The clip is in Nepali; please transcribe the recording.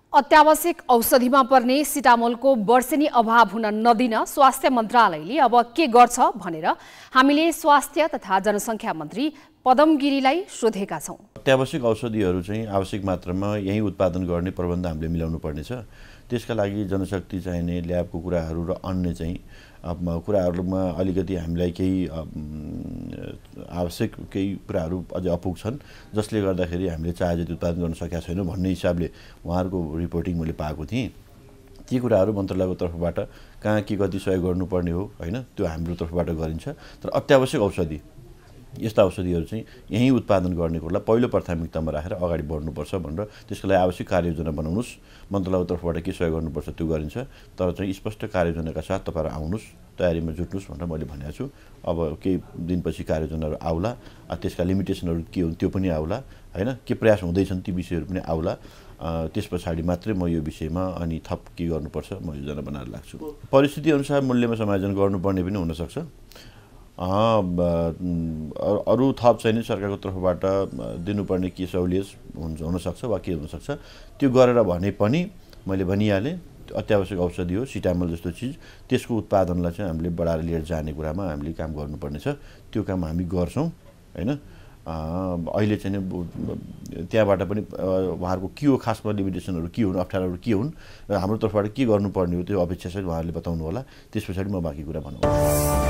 अत्यावश्यक औषधिमा पर्ने सिटामोलको वर्षेनी अभाव हुन नदिन स्वास्थ्य मन्त्रालयले अब के गर्छ भनेर हामीले स्वास्थ्य तथा जनसङ्ख्या मन्त्री पदम गिरीलाई सोधेका छौं। अत्यावश्यक औषधिहरू चाहिँ आवश्यक मात्रामा यही उत्पादन गर्ने प्रबन्ध हामीले मिलाउनु पर्नेछ। त्यसका लागि जनशक्ति चाहिने ल्याबको कुराहरू र अन्य चाहिँ कुराहरूमा अलिकति हामीलाई केही आवश्यक केही कुराहरू अझै अपुग छन्, जसले गर्दाखेरि हामीले चाहे जति उत्पादन गर्न सकेका छैनौँ भन्ने हिसाबले उहाँहरूको रिपोर्टिङ मैले पाएको थिएँ। ती कुराहरू मन्त्रालयको तर्फबाट कहाँ के कति सहयोग गर्नुपर्ने हो हैन, त्यो हाम्रो तर्फबाट गरिन्छ। तर अत्यावश्यक औषधि यस्ता औषधिहरू चाहिँ यही उत्पादन गर्ने कुरालाई पहिलो प्राथमिकतामा राखेर अगाडि बढ्नुपर्छ भनेर त्यसको लागि आवश्यक कार्ययोजना बनाउनुस्। मन्त्रालयको तर्फबाट के सहयोग गर्नुपर्छ त्यो गरिन्छ, तर चाहिँ स्पष्ट कार्ययोजनाका साथ तपाईहरु आउनुस्, तयारीमा जुट्नुस् भनेर मैले भनेको छु। अब केही दिनपछि कार्ययोजनाहरू आउला, त्यसका लिमिटेसनहरू के हुन् त्यो पनि आउला हैन, के प्रयास हुँदैछन् ती विषयहरू पनि आउला। त्यसपछि मात्रै म यो विषयमा अनि थप के गर्नुपर्छ म योजना बनाएर लाग्छु। परिस्थिति अनुसार मूल्यमा समायोजन गर्नुपर्ने पनि हुन सक्छ। अरु थप चाहिँ सरकारको तर्फबाट दिनुपर्ने के सहुलियत हुन सक्छ वा के हुन सक्छ, त्यो गरेर भने पनि मैले भनिहालेँ अत्यावश्यक औषधि हो सिटामोल जस्तो चिज, त्यसको उत्पादनलाई चाहिँ हामीले बढाएर लिएर जाने कुरामा हामीले काम गर्नुपर्ने छ। त्यो काम हामी गर्छौं हैन। अहिले चाहिँ त्यहाँबाट पनि उहाँहरूको के हो खासमा लिमिटेसनहरू के हुन्, अप्ठ्याराहरू के हुन् र हाम्रो तर्फबाट के गर्नुपर्ने हो त्यो अपेक्षा चाहिँ उहाँहरूले बताउनु होला। त्यसपछि म बाँकी कुरा भन्छु।